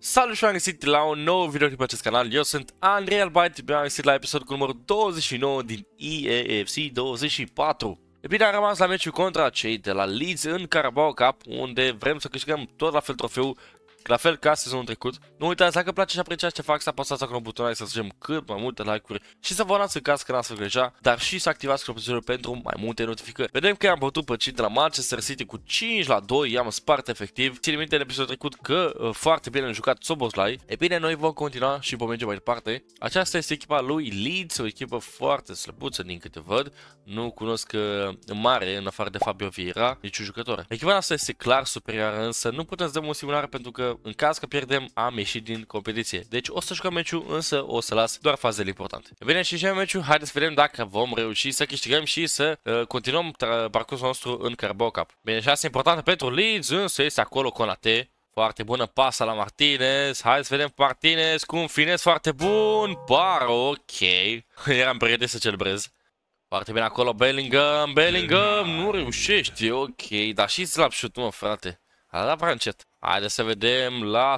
Salut și am găsit la un nou video pe acest canal. Eu sunt Unreal Byte, bine am găsit la episodul cu numărul 29 din EAFC 24. E bine, am rămas la meciul contra cei de la Leeds în Carabao Cup, unde vrem să câștigăm tot la fel trofeul, la fel ca sezonul trecut. Nu uitați, dacă place și apreciați ce fac, să apăsați acolo butonul să strângem cât mai multe like-uri și să vă abonați în caz că n-ați făcut deja, dar și să activați clopoțelul pentru mai multe notificări. Vedem că am bătut pe cei de la Manchester City cu 5-2, i-am spart efectiv. Ține minte în episodul trecut că foarte bine am jucat Szoboszlai. E bine, noi vom continua și vom merge mai departe. Aceasta este echipa lui Leeds, o echipă foarte slăbuță din câte văd. Nu cunosc în mare, în afară de Fabio Vieira, niciun jucător. Echipa noastră este clar superioară, însă nu putem să dăm o simulare pentru că în caz că pierdem, am ieșit din competiție. Deci o să jucăm meciul, însă o să las doar fazele importante. Bine, și jucăm meciul, haideți să vedem dacă vom reuși să câștigăm și să continuăm parcursul nostru în Carabao Cup. Bine, șansa importantă pentru Leeds, însă este acolo Konate. Foarte bună pasa la Martinez. Hai să vedem Martinez cu un finez foarte bun. Paro, ok. Eram pregătit să celebrez. Foarte bine acolo Bellingham, nu reușește, ok. Dar și slab shoot, mă, frate. A dat prea încet. Haideți să vedem la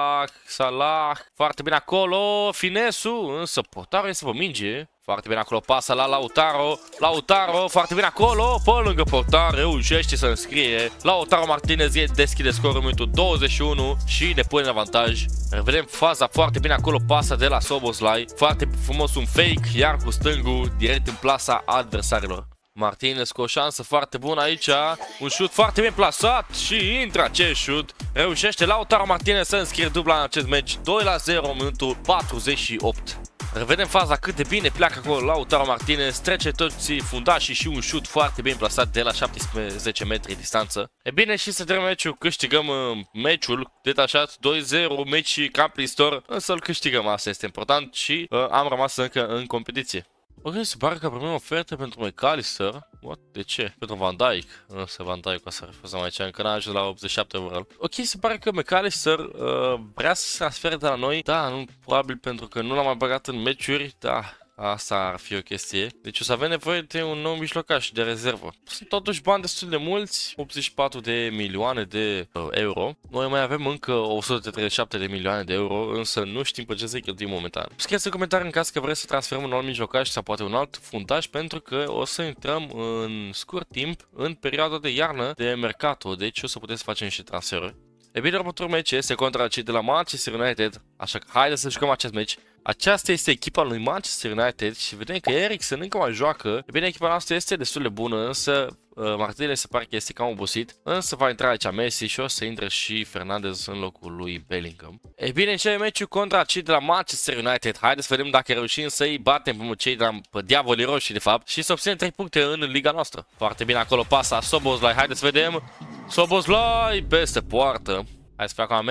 Salah, foarte bine acolo, finesul, însă portarul este pe minge. Foarte bine acolo, pasa la Lautaro, foarte bine acolo, pe lângă portar, reușește să înscrie. Lautaro Martinez deschide scorul în minutul 21 și ne pune în avantaj. Revedem faza foarte bine acolo, pasa de la Szoboszlai, foarte frumos un fake, iar cu stângul direct în plasa adversarilor. Martinez cu o șansă foarte bună aici, un șut foarte bine plasat și intră acest șut. Reușește Lautaro Martinez să înscrie dubla în acest meci, 2-0 în minutul 48. Revedem faza cât de bine pleacă acolo Lautaro Martinez, trece toți fundașii și un șut foarte bine plasat de la 17 metri distanță. E bine, și să terminăm meciul, câștigăm meciul detașat 2-0, meci cam plistor, însă îl câștigăm, asta este important și am rămas încă în competiție. Ok, se pare că primim ofertă pentru McAllister. What? De ce? Pentru Van Dijk. Însă Van Dijk o să refuzăm aici, încă n-a ajuns la 87 overall. Ok, se pare că McAllister vrea să se transfere de la noi. Da, nu, probabil pentru că nu l-am mai băgat în meciuri. Da, asta ar fi o chestie. Deci o să avem nevoie de un nou mijlocaș de rezervă. Sunt totuși bani destul de mulți, 84 de milioane de euro. Noi mai avem încă 137 de milioane de euro, însă nu știm pe ce să-i cheltuim momentan. Scrieți în comentarii în caz că vreți să transferăm un alt mijlocaș sau poate un alt fundaș, pentru că o să intrăm în scurt timp în perioada de iarnă de mercato, deci o să puteți face niște transferuri. E bine, următorul meci este contra cei de la Manchester United, așa că haideți să jucăm acest meci. Aceasta este echipa lui Manchester United și vedem că Eriksen încă mai joacă. E bine, echipa noastră este destul de bună, însă Martinez se pare că este cam obosit. Însă va intra aici Messi și o să intre și Fernandes în locul lui Bellingham. E bine, începe meciul contra cei de la Manchester United. Haideți să vedem dacă reușim să-i batem pe cei de la Diavolii Roșii, de fapt, și să obținem 3 puncte în liga noastră. Foarte bine acolo pasa Szoboszlai. Haideți să vedem. Szoboszlai peste poartă. Hai să facă acum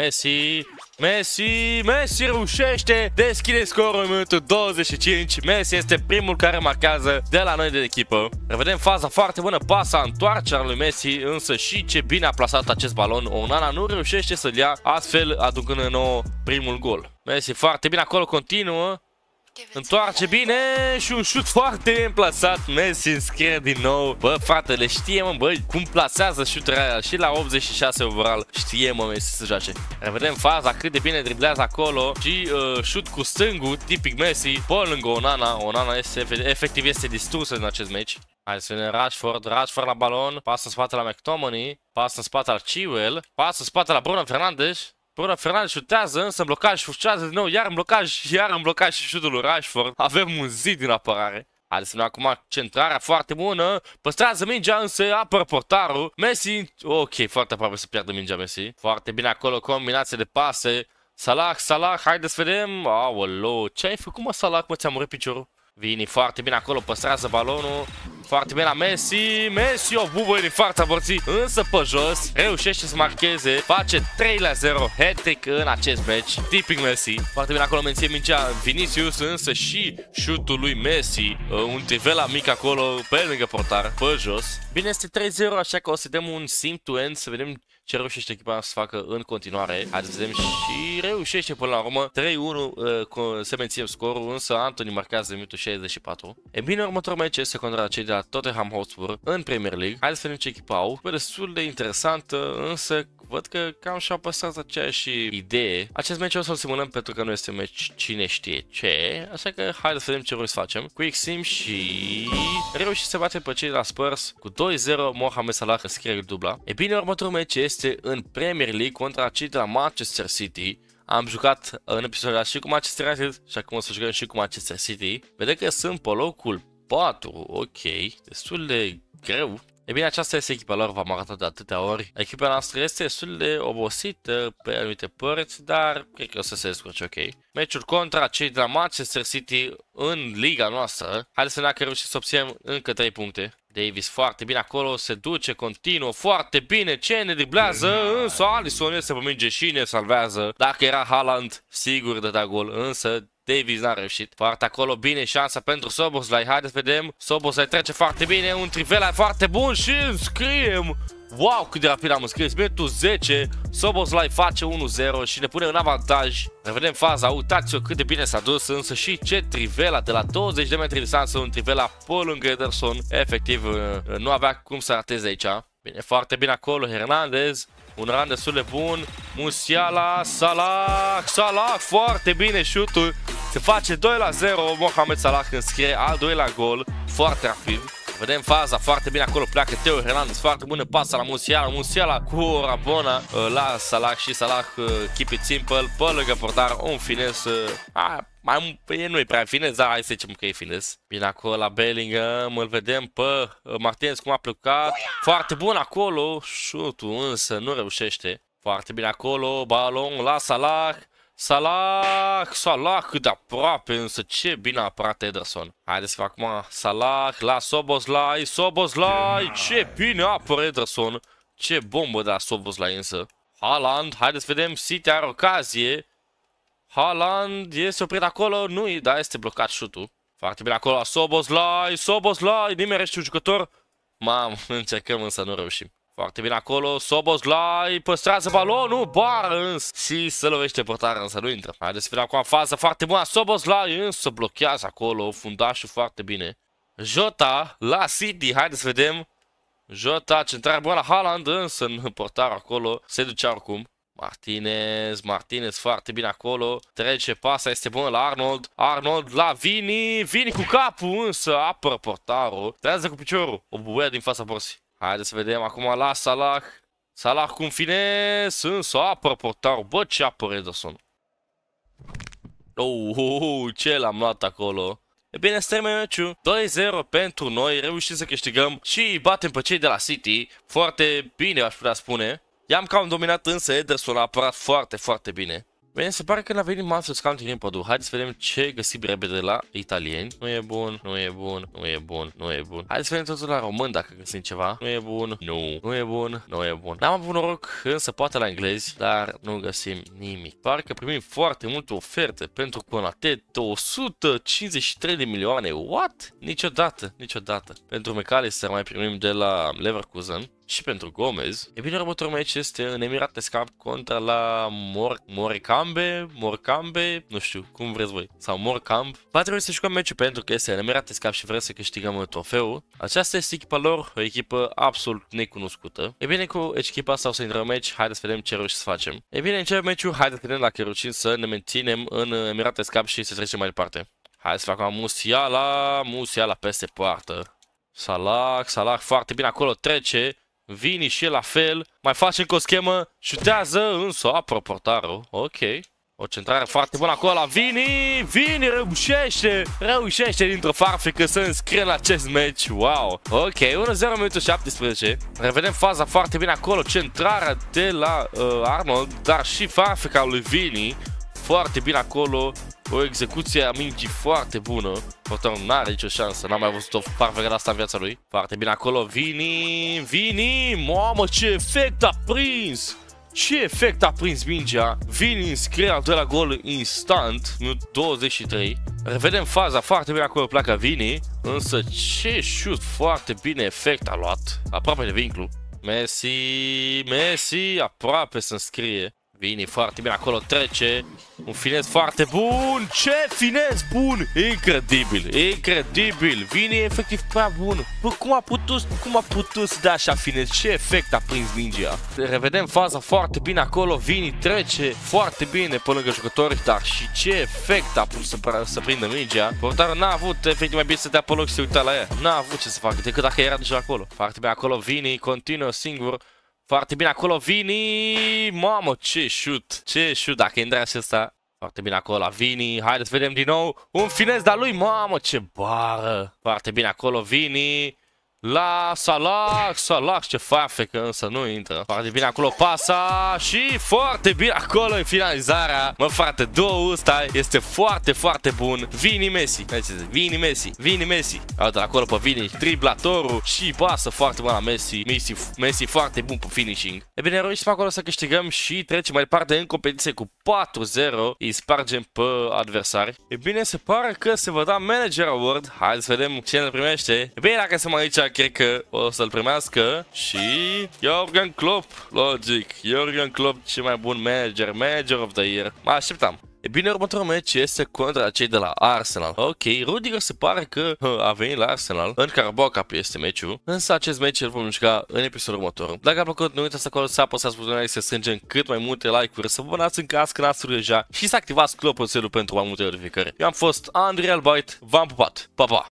Messi reușește, deschide scorul în minutul 25. Messi este primul care marchează de la noi de echipă. Revedem faza foarte bună, pasa, întoarcerea lui Messi, însă și ce bine a plasat acest balon. Onana nu reușește să-l ia, astfel aducând în nou primul gol. Messi foarte bine acolo, continuă. Întoarce bine și un șut foarte împlasat. Messi înscrie din nou. Bă, fratele, știe, mă, băi, cum plasează șuturile aia și la 86 overall. Știe, mă, Messi să joace. Revedem faza, cât de bine driblează acolo și șut cu stângul, tipic Messi, pe lângă Onana. Onana efectiv este distrusă în acest meci. Hai să vedem Rashford la balon, pasă în spate la McTominay, pasă în spate la Chilwell, pasă în spate la Bruno Fernandes. Bruno Fernandes șutează, însă în blocaj, șutează din nou, iar în blocaj și șutul lui Rashford. Avem un zid din apărare. Haideți să vedem acum centrarea foarte bună. Păstrează mingea, însă apără portarul. Messi, ok, foarte aproape să piardă mingea Messi. Foarte bine acolo, combinație de pase. Salah, haideți să vedem. Aoleu, ce ai făcut, mă, Salah, mă, ți-a murit piciorul. Vini foarte bine acolo, păstrează balonul. Foarte bine la Messi, o bubă din fața porții, însă pe jos, reușește să marcheze, face 3-0, hat-trick în acest match, tipic Messi. Foarte bine acolo menține mingea Vinicius, însă și șutul lui Messi, un trivela mic acolo, pe lângă portar, pe jos. Bine, este 3-0, așa că o să dăm un sim to end, să vedem ce reușește echipa să facă în continuare. Haideți să vedem și reușește până la urmă. 3-1 se menține scorul, însă Antony marchează în minutul 64. E bine, următorul meci este contra cei de la Tottenham Hotspur în Premier League. Haideți să vedem ce echipă au. E destul de interesantă, însă văd că cam și-au păstrat aceeași idee. Acest meci o să-l simulăm pentru că nu este un meci cine știe ce, așa că haideți să vedem ce vrem să facem. Quick sim și reușit să bate pe cei de la Spurs cu 2-0. Mohamed Salah înscrie dubla. E bine, următorul meci este în Premier League contra cei de la Manchester City. Am jucat în episodul și cu Manchester United și acum o să jucăm și cu Manchester City. Vedem că sunt pe locul 4, ok, destul de greu. E bine, aceasta este echipa lor, v-am arătat de atâtea ori. Echipa noastră este destul de obosită pe anumite părți, dar cred că o să se descurce ok. Meciul contra cei de la Manchester City în liga noastră. Haideți să vedem că reușim să obținem încă 3 puncte. Davis foarte bine acolo, se duce, continuă, foarte bine, ce ne driblează, însă Alisson este pe minge și ne salvează. Dacă era Haaland, sigur dădea gol, însă Davis n-a reușit. Foarte acolo, bine, șansa pentru Szoboszlai. Haideți să vedem. Szoboszlai trece foarte bine, un trivela foarte bun și înscriem. Wow, cât de rapid am înscris. Minutul 10, Szoboszlai face 1-0 și ne pune în avantaj. Revedem faza, uitați-o cât de bine s-a dus, însă și ce trivela de la 20 de metri distanță, un trivela pe lângă Ederson. Efectiv, nu avea cum să rateze aici. Bine, foarte bine acolo, Hernandez. Un run destul de bun. Musiala, Salah, foarte bine șutul. Se face 2-0. Mohamed Salah înscrie al doilea gol. Foarte rapid. Vedem faza, foarte bine acolo pleacă Theo Hernandez, foarte bună pasă la Musiala cu o rabona la Salah și Salah keep it simple, pe lângă portar un fines, nu e prea fines, dar hai să zicem că e fines. Bine acolo la Bellingham, îl vedem pe Martinez cum a plecat, foarte bun acolo, șutul însă nu reușește, foarte bine acolo, balon la Salah, cât de aproape, însă ce bine a apărat Ederson. Haideți să fac acum Salah la Szoboszlai, ce bine apără Ederson. Ce bombă de la Szoboszlai însă. Haaland, haideți să vedem, City are ocazie. Haaland este oprit acolo, nu, da, este blocat șutul. Foarte bine acolo la Szoboszlai, nimerește un jucător. Mamă, încercăm însă nu reușim. Foarte bine acolo, Szoboszlai păstrează balonul, bară însă și se lovește portarul, însă nu intră. Haideți să vedem acum fază foarte bună, Szoboszlai însă blochează acolo, fundașul foarte bine. Jota la City, haideți să vedem. Jota, centrare bună la Haaland, însă în portarul acolo se ducea oricum. Martinez foarte bine acolo, trece, pasa este bună la Arnold la Vini cu capul, însă apără portarul, trează cu piciorul, o bubuie din fața porții. Haideți să vedem acum la Salah cu un fines, însă apără portarul. Bă, ce apără Ederson. Ce l-am luat acolo. E bine, să termină meciul. 2-0 pentru noi, reușim să câștigăm și batem pe cei de la City. Foarte bine, aș putea spune. I-am cam dominat, însă Ederson a apărat foarte, foarte bine. Bine, se pare că n-a venit Mansell Scouting în pădure. Haideți să vedem ce găsim repede la italieni. Nu e bun. Haideți să vedem totul la român dacă găsim ceva. Nu e bun. Nu e bun. N-am avut noroc, însă poate la englezi, dar nu găsim nimic. Pare că primim foarte multe oferte pentru Konate, 153 de milioane. What? Niciodată. Pentru McAllister mai primim de la Leverkusen. Și pentru Gomez. E bine, următorul meci este în Emirate Cup contra la Morecambe, nu știu, cum vreți voi, sau Morecambe. Va trebui să jucăm meciul pentru că este în Emirate Cup și vrem să câștigăm trofeul. Aceasta este echipa lor, o echipă absolut necunoscută. E bine, cu echipa asta o să intrăm în meci, haideți să vedem ce reușim să facem. E bine, începem meciul, haideți să vedem dacă reușim să ne menținem în Emirate Cup și să trecem mai departe. Haideți să facem Musiala peste poartă. Salah foarte bine acolo, trece. Vini și el la fel, mai face încă o schemă, șutează, însă apără portarul, ok. O centrare foarte bună acolo la Vini reușește dintr-o farfecă să înscrie la acest meci, wow. Ok, 1-0 minutul 17, revedem faza foarte bine acolo, centrarea de la Arnold, dar și farfeca lui Vini, foarte bine acolo. O execuție a mingii foarte bună. Portarul n-are nicio șansă. N-am mai văzut o farfecă de asta în viața lui. Foarte bine acolo. Vini. Mamă, ce efect a prins! Ce efect a prins mingea. Vini înscrie al doilea gol instant. Minut 23. Revedem faza foarte bine acolo. Pleacă Vini. Însă ce șut foarte bine efect a luat. Aproape de vinclu. Messi, aproape să înscrie. Vine foarte bine acolo, trece. Un finez foarte bun. Ce finez bun! Incredibil. Vine efectiv prea bun. Bă, cum a putut să dea așa finez? Ce efect a prins mingea? Revedem faza foarte bine acolo. Vini trece foarte bine pe lângă jucători, dar și ce efect a pus să prindă mingea. Portarul n-a avut efectiv mai bine să dea pe loc și să uita la ea. N-a avut ce să facă decât dacă era deja acolo. Foarte bine acolo Vini, continuă singur. Foarte bine acolo Vini. Mamă, ce șut. Dacă intra acesta. Foarte bine acolo la Vini. Haideți să vedem din nou. Un finez de-a lui. Mamă, ce bară. Foarte bine acolo Vini. La Salah, ce farfecă, însă nu intră. Foarte bine acolo pasa și foarte bine acolo în finalizarea. Mă frate, două ăsta este foarte bun. Vini Messi. Uite acolo pe Vini, driblatorul și pasă foarte bună la Messi foarte bun pe finishing. E bine, reușim acolo să câștigăm și trecem mai departe în competiție cu 4-0. Îi spargem pe adversari. E bine, se pare că se va da Manager Award. Hai să vedem cine îl primește. E bine, dacă suntem aici, cred că o să-l primească și Jurgen Klopp, logic. Jurgen Klopp, cel mai bun manager of the year. Mă așteptam. E bine, următorul meci este contra cei de la Arsenal. Ok, Rudiger se pare că a venit la Arsenal. În Carabao Cup este meciul. Însă acest meci îl vom juca în episodul următor. Dacă a plăcut, nu uitați acolo să apăsați butonul să strângem cât mai multe like-uri, să vă abonați în caz că n-ați deja și să activați clopoțelul pentru mai multe notificări. Eu am fost Andrei Albait, v-am pupat. Pa, pa!